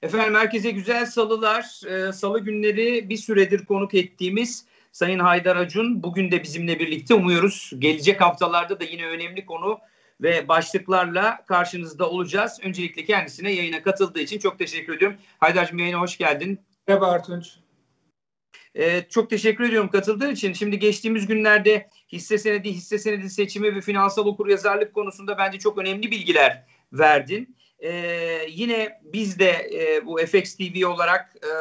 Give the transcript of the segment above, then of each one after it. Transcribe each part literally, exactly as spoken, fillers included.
Efendim herkese güzel salılar. Ee, Salı günleri bir süredir konuk ettiğimiz Sayın Haydar Acun bugün de bizimle birlikte, umuyoruz gelecek haftalarda da yine önemli konu ve başlıklarla karşınızda olacağız. Öncelikle kendisine yayına katıldığı için çok teşekkür ediyorum. Haydar'cığım, yayına hoş geldin. Merhaba Artunç. Ee, çok teşekkür ediyorum katıldığın için. Şimdi geçtiğimiz günlerde hisse senedi, hisse senedi seçimi ve finansal okuryazarlık konusunda bence çok önemli bilgiler verdin. Ee, yine biz de e, bu F X T V olarak e,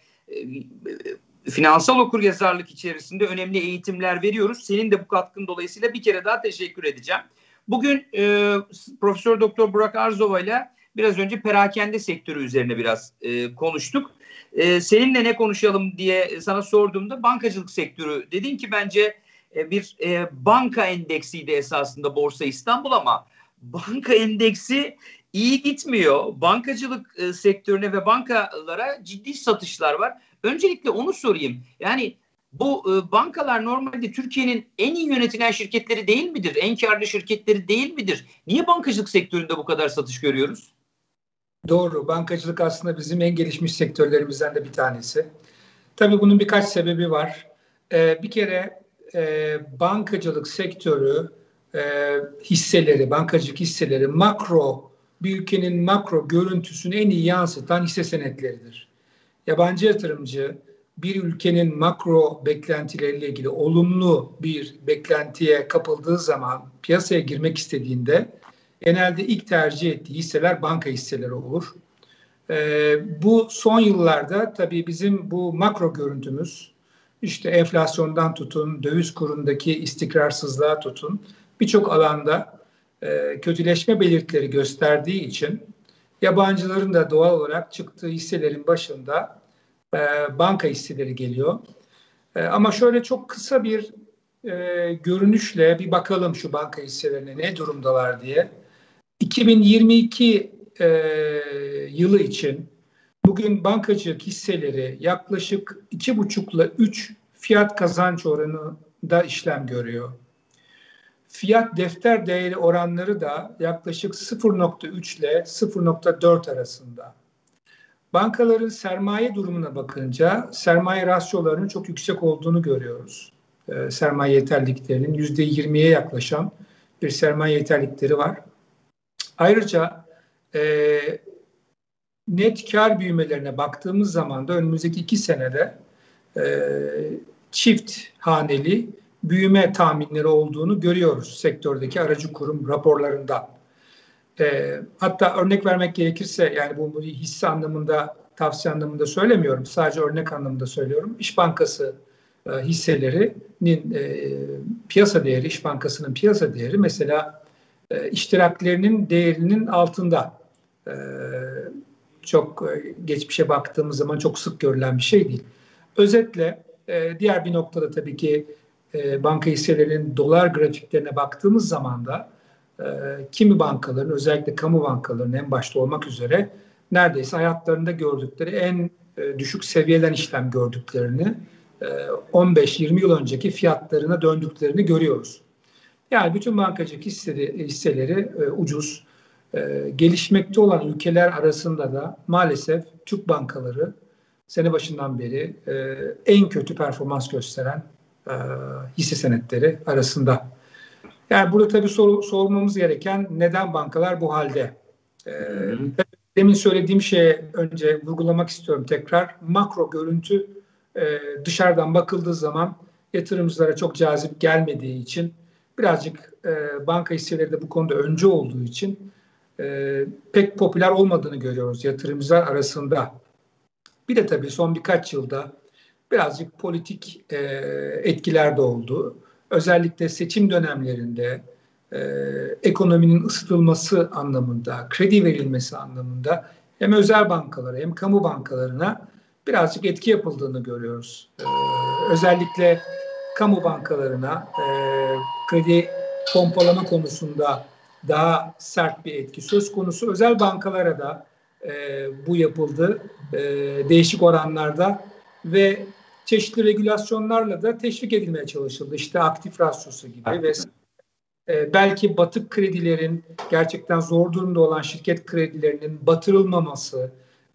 e, finansal okuryazarlık içerisinde önemli eğitimler veriyoruz. Senin de bu katkın dolayısıyla bir kere daha teşekkür edeceğim. Bugün e, Profesör Doktor Burak Arzova ile biraz önce perakende sektörü üzerine biraz e, konuştuk. E, seninle ne konuşalım diye sana sorduğumda bankacılık sektörü dedin ki bence e, bir e, banka endeksiydi esasında Borsa İstanbul, ama banka endeksi iyi gitmiyor. Bankacılık e, sektörüne ve bankalara ciddi satışlar var. Öncelikle onu sorayım. Yani bu e, bankalar normalde Türkiye'nin en iyi yönetilen şirketleri değil midir? En karlı şirketleri değil midir? Niye bankacılık sektöründe bu kadar satış görüyoruz? Doğru. Bankacılık aslında bizim en gelişmiş sektörlerimizden de bir tanesi. Tabii bunun birkaç sebebi var. Ee, bir kere e, bankacılık sektörü e, hisseleri, bankacılık hisseleri makro, bir ülkenin makro görüntüsünü en iyi yansıtan hisse senetleridir. Yabancı yatırımcı bir ülkenin makro beklentileriyle ilgili olumlu bir beklentiye kapıldığı zaman piyasaya girmek istediğinde genelde ilk tercih ettiği hisseler banka hisseleri olur. Ee, bu son yıllarda tabii bizim bu makro görüntümüz, işte enflasyondan tutun, döviz kurundaki istikrarsızlığa tutun, birçok alanda e, kötüleşme belirtileri gösterdiği için yabancıların da doğal olarak çıktığı hisselerin başında e, banka hisseleri geliyor. E, ama şöyle çok kısa bir e, görünüşle bir bakalım şu banka hisselerine ne durumdalar diye. iki bin yirmi iki e, yılı için bugün bankacılık hisseleri yaklaşık iki buçuk ile üç fiyat kazanç oranında işlem görüyor. Fiyat defter değeri oranları da yaklaşık sıfır nokta üç ile sıfır nokta dört arasında. Bankaların sermaye durumuna bakınca sermaye rasyolarının çok yüksek olduğunu görüyoruz. E, sermaye yeterliliklerinin yüzde yirmiye yaklaşan bir sermaye yeterlilikleri var. Ayrıca e, net kar büyümelerine baktığımız zaman da önümüzdeki iki senede e, çift haneli büyüme tahminleri olduğunu görüyoruz sektördeki aracı kurum raporlarından. E, hatta örnek vermek gerekirse, yani bu, bu hisse anlamında, tavsiye anlamında söylemiyorum, sadece örnek anlamında söylüyorum. İş Bankası e, hisselerinin e, piyasa değeri, İş Bankası'nın piyasa değeri mesela e, iştiraklerinin değerinin altında. E, çok e, geçmişe baktığımız zaman çok sık görülen bir şey değil. Özetle e, diğer bir noktada tabii ki e, banka hisselerinin dolar grafiklerine baktığımız zaman da e, kimi bankaların, özellikle kamu bankalarının en başta olmak üzere neredeyse hayatlarında gördükleri en e, düşük seviyeden işlem gördüklerini, e, on beş yirmi yıl önceki fiyatlarına döndüklerini görüyoruz. Yani bütün bankacılık hisseleri, hisseleri e, ucuz. E, gelişmekte olan ülkeler arasında da maalesef Türk bankaları sene başından beri e, en kötü performans gösteren e, hisse senetleri arasında. Yani burada tabii sor, sormamız gereken, neden bankalar bu halde? E, demin söylediğim şeye önce vurgulamak istiyorum tekrar. Makro görüntü e, dışarıdan bakıldığı zaman yatırımcılara çok cazip gelmediği için, birazcık e, banka hisseleri de bu konuda öncü olduğu için e, pek popüler olmadığını görüyoruz yatırımcılar arasında. Bir de tabii son birkaç yılda birazcık politik e, etkiler de oldu. Özellikle seçim dönemlerinde e, ekonominin ısıtılması anlamında, kredi verilmesi anlamında hem özel bankalara hem kamu bankalarına birazcık etki yapıldığını görüyoruz. E, özellikle kamu bankalarına e, kredi pompalama konusunda daha sert bir etki söz konusu. Özel bankalara da e, bu yapıldı e, değişik oranlarda ve çeşitli regülasyonlarla da teşvik edilmeye çalışıldı. İşte aktif rasyosu gibi ve e, belki batık kredilerin, gerçekten zor durumda olan şirket kredilerinin batırılmaması,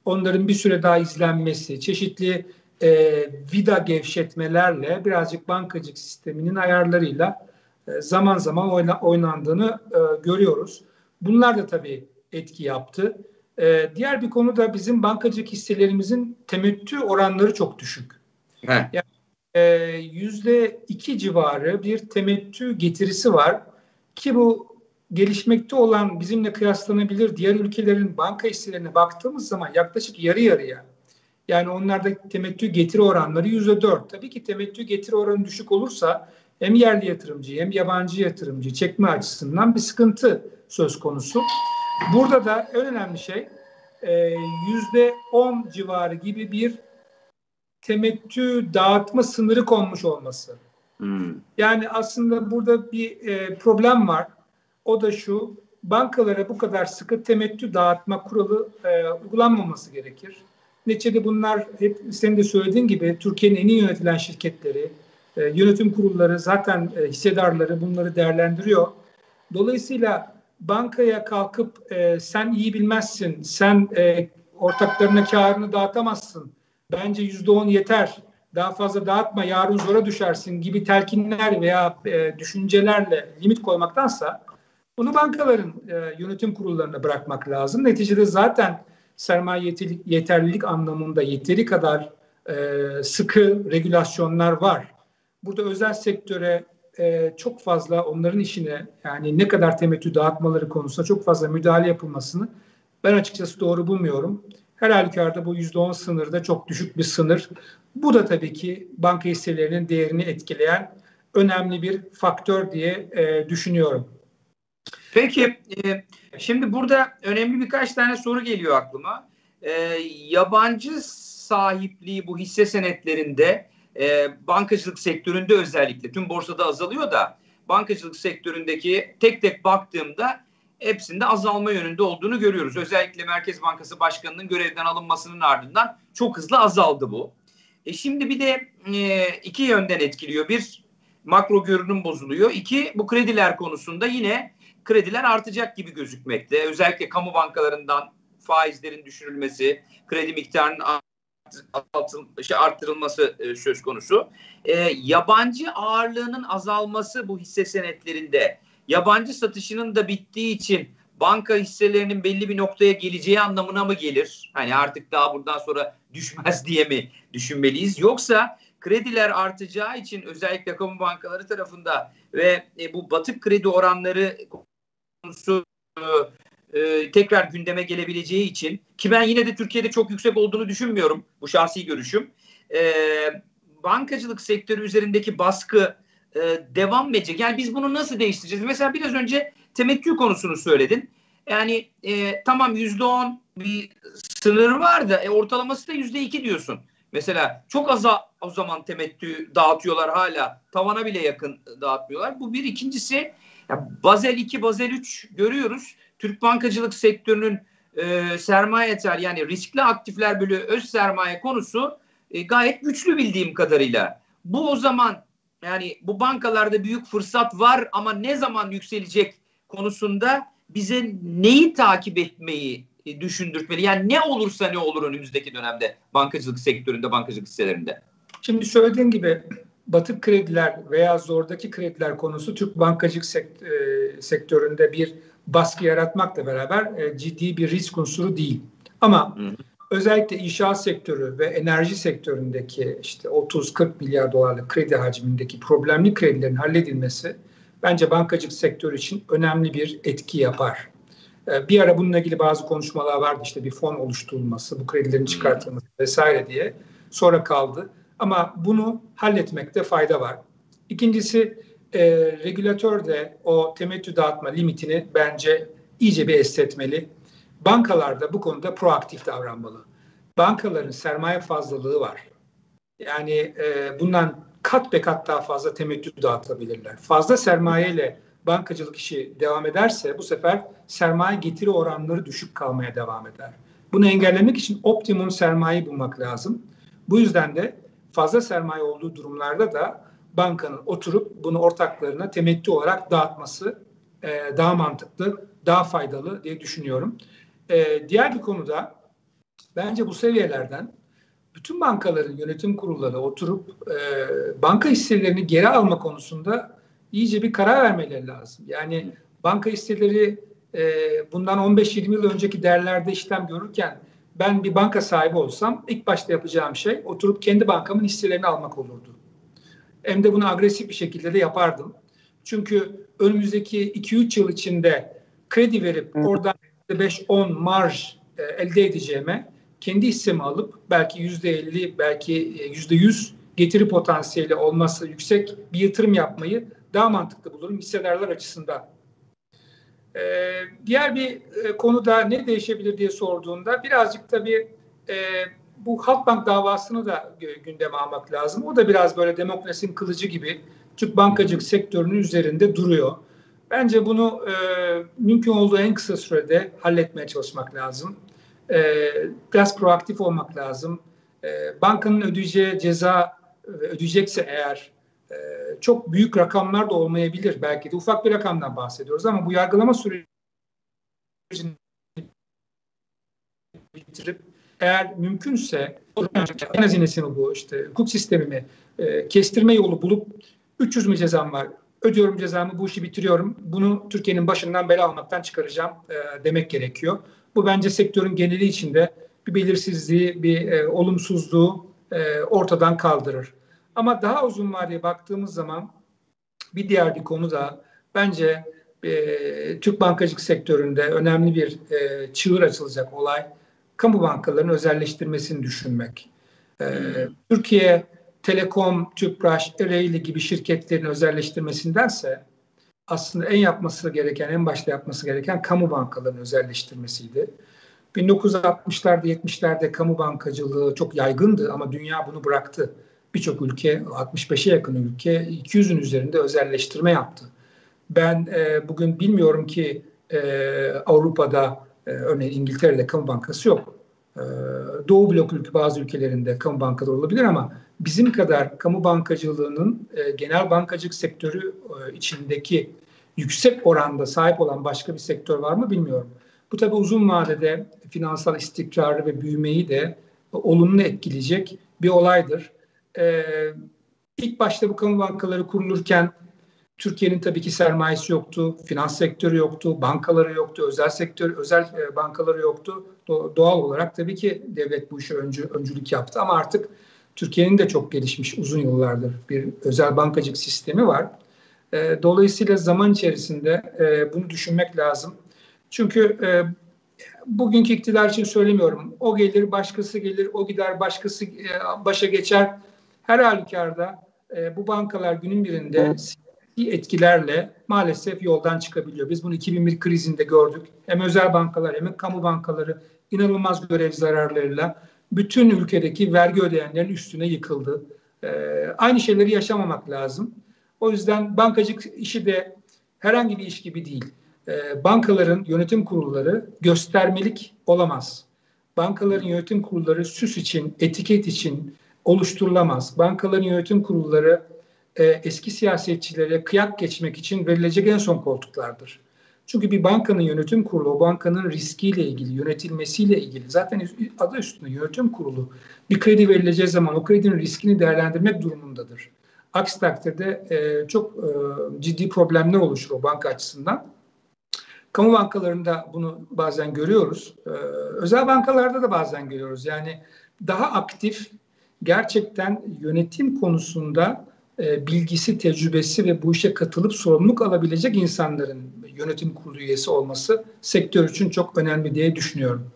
onların bir süre daha izlenmesi, çeşitli e, vida gevşetmelerle birazcık bankacılık sisteminin ayarlarıyla e, zaman zaman oyna, oynandığını e, görüyoruz. Bunlar da tabii etki yaptı. E, diğer bir konu da bizim bankacılık hisselerimizin temettü oranları çok düşük. Heh. Yani yüzde iki civarı bir temettü getirisi var ki bu gelişmekte olan bizimle kıyaslanabilir diğer ülkelerin banka hisselerine baktığımız zaman yaklaşık yarı yarıya. Yani onlarda temettü getiri oranları yüzde dört. Tabii ki temettü getiri oranı düşük olursa hem yerli yatırımcı hem yabancı yatırımcı çekme açısından bir sıkıntı söz konusu. Burada da en önemli şey yüzde on civarı gibi bir temettü dağıtma sınırı konmuş olması. Hmm. Yani aslında burada bir e, problem var. O da şu, bankalara bu kadar sıkı temettü dağıtma kuralı e, uygulanmaması gerekir. Neticede bunlar hep senin de söylediğin gibi Türkiye'nin en iyi yönetilen şirketleri, e, yönetim kurulları zaten e, hissedarları bunları değerlendiriyor. Dolayısıyla bankaya kalkıp e, sen iyi bilmezsin, sen e, ortaklarına karını dağıtamazsın, bence yüzde on yeter, daha fazla dağıtma, yarın zora düşersin gibi telkinler veya e, düşüncelerle limit koymaktansa bunu bankaların e, yönetim kurullarına bırakmak lazım. Neticede zaten sermaye yeterlilik anlamında yeteri kadar e, sıkı regülasyonlar var. Burada özel sektöre e, çok fazla onların işine, yani ne kadar temettü dağıtmaları konusunda çok fazla müdahale yapılmasını ben açıkçası doğru bulmuyorum. Her halükarda bu yüzde on sınırda çok düşük bir sınır. Bu da tabii ki banka hisselerinin değerini etkileyen önemli bir faktör diye e, düşünüyorum. Peki, e, şimdi burada önemli birkaç tane soru geliyor aklıma. E, yabancı sahipliği bu hisse senetlerinde, e, bankacılık sektöründe özellikle, tüm borsada azalıyor da bankacılık sektöründeki tek tek baktığımda hepsinde azalma yönünde olduğunu görüyoruz. Özellikle Merkez Bankası Başkanı'nın görevden alınmasının ardından çok hızlı azaldı bu. E şimdi bir de e, iki yönden etkiliyor. Bir, makro görünüm bozuluyor. İki, bu krediler konusunda yine krediler artacak gibi gözükmekte. Özellikle kamu bankalarından faizlerin düşürülmesi, kredi miktarının arttırılması söz konusu. E, yabancı ağırlığının azalması bu hisse senetlerinde, yabancı satışının da bittiği için banka hisselerinin belli bir noktaya geleceği anlamına mı gelir? Hani artık daha buradan sonra düşmez diye mi düşünmeliyiz? Yoksa krediler artacağı için özellikle kamu bankaları tarafında ve e, bu batık kredi oranları konusu e, tekrar gündeme gelebileceği için, ki ben yine de Türkiye'de çok yüksek olduğunu düşünmüyorum, bu şahsi görüşüm, e, bankacılık sektörü üzerindeki baskı e, devam edecek. Yani biz bunu nasıl değiştireceğiz? Mesela biraz önce temettü konusunu söyledin. Yani e, tamam yüzde on bir sınır var da e, ortalaması da yüzde iki diyorsun. Mesela çok az o zaman temettü dağıtıyorlar, hala tavana bile yakın dağıtmıyorlar. Bu bir. İkincisi, ya Bazel iki, Bazel üç görüyoruz. Türk bankacılık sektörünün e, sermaye yeter, yani riskli aktifler bölü öz sermaye konusu e, gayet güçlü bildiğim kadarıyla. Bu o zaman yani bu bankalarda büyük fırsat var ama ne zaman yükselecek konusunda bize neyi takip etmeyi e, düşündürtmeli? Yani ne olursa ne olur önümüzdeki dönemde bankacılık sektöründe, bankacılık hisselerinde. Şimdi söylediğim gibi batık krediler veya zordaki krediler konusu Türk bankacılık sektöründe bir baskı yaratmakla beraber e, ciddi bir risk unsuru değil. Ama hı. özellikle inşaat sektörü ve enerji sektöründeki işte otuz kırk milyar dolarlık kredi hacmindeki problemli kredilerin halledilmesi bence bankacılık sektörü için önemli bir etki yapar. E, bir ara bununla ilgili bazı konuşmalar vardı, işte bir fon oluşturulması, bu kredilerin çıkartılması vesaire diye, sonra kaldı. Ama bunu halletmekte fayda var. İkincisi, e, regülatör de o temettü dağıtma limitini bence iyice bir esnetmeli. Bankalar da bu konuda proaktif davranmalı. Bankaların sermaye fazlalığı var. Yani e, bundan kat be kat daha fazla temettü dağıtabilirler. Fazla sermayeyle bankacılık işi devam ederse bu sefer sermaye getiri oranları düşük kalmaya devam eder. Bunu engellemek için optimum sermayeyi bulmak lazım. Bu yüzden de fazla sermaye olduğu durumlarda da bankanın oturup bunu ortaklarına temettü olarak dağıtması e, daha mantıklı, daha faydalı diye düşünüyorum. E, diğer bir konuda Bence bu seviyelerden bütün bankaların yönetim kurulları oturup e, banka hisselerini geri alma konusunda iyice bir karar vermeleri lazım. Yani banka hisseleri e, bundan on beş yirmi yıl önceki değerlerde işlem görürken ben bir banka sahibi olsam ilk başta yapacağım şey oturup kendi bankamın hisselerini almak olurdu. Hem de bunu agresif bir şekilde de yapardım. Çünkü önümüzdeki iki üç yıl içinde kredi verip oradan beş on marj e, elde edeceğime kendi hissemi alıp belki yüzde elli belki yüzde yüz getiri potansiyeli olması yüksek bir yatırım yapmayı daha mantıklı bulurum hissedarlar açısından. Ee, diğer bir e, konuda ne değişebilir diye sorduğunda birazcık tabii e, bu Halkbank davasını da gündeme almak lazım. O da biraz böyle demokrasinin kılıcı gibi Türk bankacılık sektörünün üzerinde duruyor. Bence bunu e, mümkün olduğu en kısa sürede halletmeye çalışmak lazım. E, biraz proaktif olmak lazım. E, bankanın ödeyeceği ceza ödeyecekse eğer e, çok büyük rakamlar da olmayabilir. Belki de ufak bir rakamdan bahsediyoruz ama bu yargılama sürecini bitirip eğer mümkünse en hazinesini bu işte hukuk sistemimi e, kestirme yolu bulup üç yüz mü cezam var ödüyorum cezamı bu işi bitiriyorum bunu Türkiye'nin başından bela almaktan çıkaracağım e, demek gerekiyor. Bu bence sektörün geneli içinde bir belirsizliği bir e, olumsuzluğu e, ortadan kaldırır. Ama daha uzun vadeye baktığımız zaman bir diğer bir konu da bence e, Türk bankacılık sektöründe önemli bir e, çığır açılacak olay kamu bankalarının özelleştirmesini düşünmek. E, Türkiye Telekom, Tüpraş, Ereğli gibi şirketlerin özelleştirmesindense aslında en yapması gereken, en başta yapması gereken kamu bankalarının özelleştirmesiydi. bin dokuz yüz altmışlarda, yetmişlerde kamu bankacılığı çok yaygındı ama dünya bunu bıraktı. Birçok ülke, altmış beşe yakın ülke iki yüzün üzerinde özelleştirme yaptı. Ben e, bugün bilmiyorum ki e, Avrupa'da, e, örneğin İngiltere'de kamu bankası yok. E, Doğu blok ülke bazı ülkelerinde kamu bankaları olabilir ama bizim kadar kamu bankacılığının e, genel bankacılık sektörü e, içindeki yüksek oranda sahip olan başka bir sektör var mı bilmiyorum. Bu tabii uzun vadede finansal istikrarı ve büyümeyi de olumlu etkileyecek bir olaydır. Ee, ilk başta bu kamu bankaları kurulurken Türkiye'nin tabii ki sermayesi yoktu, finans sektörü yoktu, bankaları yoktu, özel sektör, özel bankaları yoktu. Doğal olarak tabii ki devlet bu işe öncü, öncülük yaptı ama artık Türkiye'nin de çok gelişmiş uzun yıllardır bir özel bankacılık sistemi var. E, dolayısıyla zaman içerisinde e, bunu düşünmek lazım. Çünkü e, bugünkü iktidar için söylemiyorum. O gelir, başkası gelir, o gider, başkası e, başa geçer. Her halükarda e, bu bankalar günün birinde siyasi etkilerle maalesef yoldan çıkabiliyor. Biz bunu iki bin bir krizinde gördük. Hem özel bankalar hem kamu bankaları inanılmaz görev zararlarıyla bütün ülkedeki vergi ödeyenlerin üstüne yıkıldı. E, aynı şeyleri yaşamamak lazım. O yüzden bankacılık işi de herhangi bir iş gibi değil. E, bankaların yönetim kurulları göstermelik olamaz. Bankaların yönetim kurulları süs için, etiket için oluşturulamaz. Bankaların yönetim kurulları e, eski siyasetçilere kıyak geçmek için verilecek en son koltuklardır. Çünkü bir bankanın yönetim kurulu, o bankanın riskiyle ilgili, yönetilmesiyle ilgili, zaten adı üstünde yönetim kurulu bir kredi verileceği zaman o kredinin riskini değerlendirmek durumundadır. Aksi takdirde e, çok e, ciddi problemler oluşur o banka açısından. Kamu bankalarında bunu bazen görüyoruz. E, özel bankalarda da bazen görüyoruz. Yani daha aktif, gerçekten yönetim konusunda e, bilgisi, tecrübesi ve bu işe katılıp sorumluluk alabilecek insanların yönetim kurulu üyesi olması sektör için çok önemli diye düşünüyorum.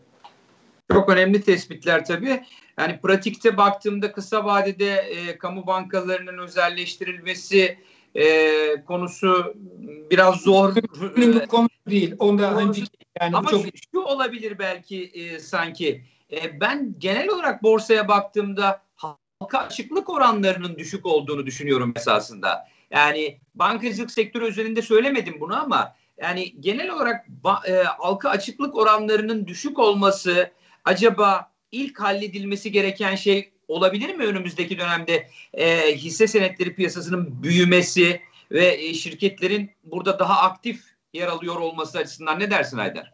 Çok önemli tespitler tabii. Yani pratikte baktığımda kısa vadede e, kamu bankalarının özelleştirilmesi e, konusu biraz zor. Bu konu değil. Onda Doğru. yani ama çok... şu olabilir belki e, sanki. E, ben genel olarak borsaya baktığımda halka açıklık oranlarının düşük olduğunu düşünüyorum esasında. Yani bankacılık sektörü özelinde söylemedim bunu ama yani genel olarak e, halka açıklık oranlarının düşük olması acaba ilk halledilmesi gereken şey olabilir mi önümüzdeki dönemde e, hisse senetleri piyasasının büyümesi ve e, şirketlerin burada daha aktif yer alıyor olması açısından ne dersin Haydar?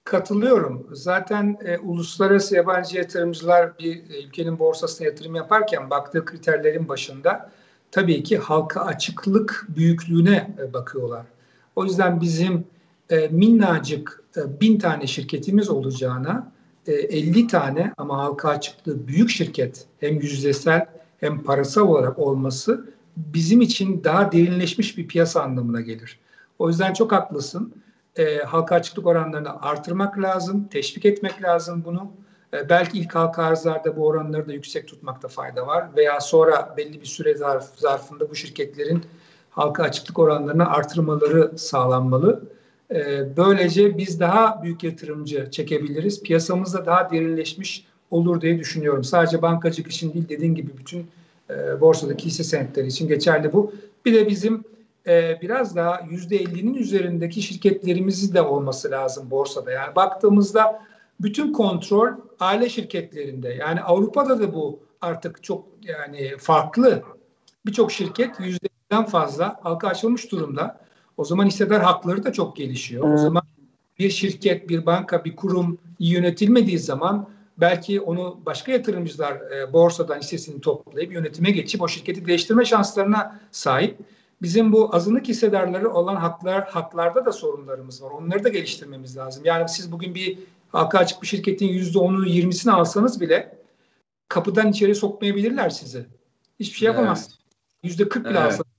Katılıyorum. Zaten e, uluslararası yabancı yatırımcılar bir e, ülkenin borsasına yatırım yaparken baktığı kriterlerin başında tabii ki halka açıklık büyüklüğüne e, bakıyorlar. O yüzden bizim e, minnacık e, bin tane şirketimiz olacağına e, elli tane ama halka açıklığı büyük şirket hem yüzdesel hem parasal olarak olması bizim için daha derinleşmiş bir piyasa anlamına gelir. O yüzden çok haklısın. E, halka açıklık oranlarını artırmak lazım, teşvik etmek lazım bunu. E, belki ilk halka arzlarda bu oranları da yüksek tutmakta fayda var veya sonra belli bir süre zarf, zarfında bu şirketlerin halka açıklık oranlarını artırmaları sağlanmalı. E, böylece biz daha büyük yatırımcı çekebiliriz. Piyasamız da daha derinleşmiş olur diye düşünüyorum. Sadece bankacılık için değil, dediğin gibi bütün e, borsadaki hisse senetleri için geçerli bu. Bir de bizim e, biraz daha yüzde ellinin üzerindeki şirketlerimiz de olması lazım borsada. Yani baktığımızda bütün kontrol aile şirketlerinde. Yani Avrupa'da da bu artık çok yani farklı. Birçok şirket yüzde elliden fazla halka açılmış durumda. O zaman hissedar hakları da çok gelişiyor. O zaman bir şirket, bir banka, bir kurum iyi yönetilmediği zaman belki onu başka yatırımcılar e, borsadan hissesini toplayıp yönetime geçip o şirketi değiştirme şanslarına sahip. Bizim bu azınlık hissedarları olan haklar haklarda da sorunlarımız var. Onları da geliştirmemiz lazım. Yani siz bugün bir halka açık bir şirketin yüzde onu yirmisini alsanız bile kapıdan içeri sokmayabilirler sizi. Hiçbir şey yapamazsınız. Yüzde kırk bile alsanız.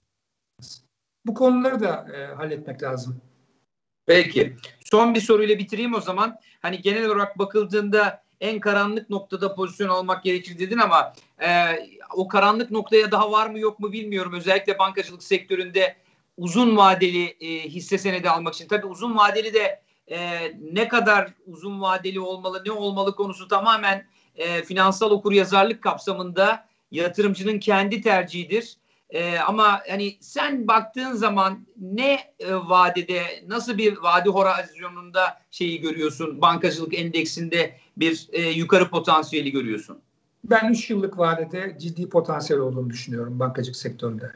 Bu konuları da e, halletmek lazım. Peki. Son bir soruyla bitireyim o zaman. Hani genel olarak bakıldığında en karanlık noktada pozisyon almak gerekir dedin ama e, o karanlık noktaya daha var mı yok mu bilmiyorum. Özellikle bankacılık sektöründe uzun vadeli e, hisse senedi almak için. Tabii uzun vadeli de e, ne kadar uzun vadeli olmalı, ne olmalı konusu tamamen e, finansal okuryazarlık kapsamında yatırımcının kendi tercihidir. Ee, ama hani sen baktığın zaman ne e, vadede, nasıl bir vade horizonunda şeyi görüyorsun, bankacılık endeksinde bir e, yukarı potansiyeli görüyorsun? Ben üç yıllık vadede ciddi potansiyel olduğunu düşünüyorum bankacılık sektöründe.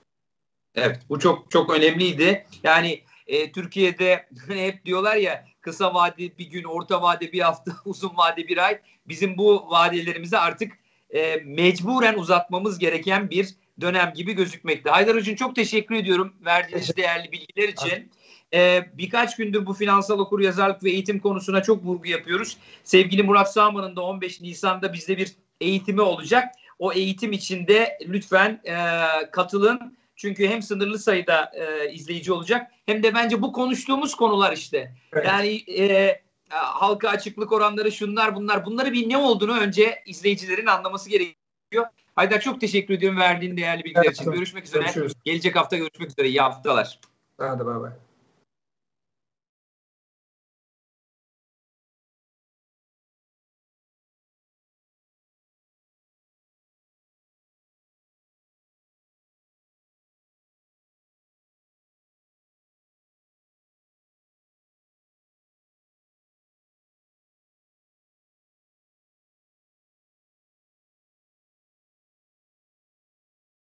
Evet, bu çok çok önemliydi. Yani e, Türkiye'de hep diyorlar ya, kısa vade bir gün, orta vade bir hafta, uzun vade bir ay. Bizim bu vadelerimizi artık e, mecburen uzatmamız gereken bir dönem gibi gözükmekte. Haydar Hocam, çok teşekkür ediyorum verdiğiniz değerli bilgiler için. Ee, birkaç gündür bu finansal okuryazarlık ve eğitim konusuna çok vurgu yapıyoruz. Sevgili Murat Sağman'ın da on beş Nisan'da bizde bir eğitimi olacak. O eğitim içinde lütfen e, katılın. Çünkü hem sınırlı sayıda e, izleyici olacak hem de bence bu konuştuğumuz konular işte. Evet. Yani e, halka açıklık oranları, şunlar bunlar, bunları bir ne olduğunu önce izleyicilerin anlaması gerekiyor. Haydar, çok teşekkür ediyorum verdiğin değerli bilgiler evet, için. Görüşmek üzere. Görüşürüz. Gelecek hafta görüşmek üzere. İyi haftalar. Hadi bay bay.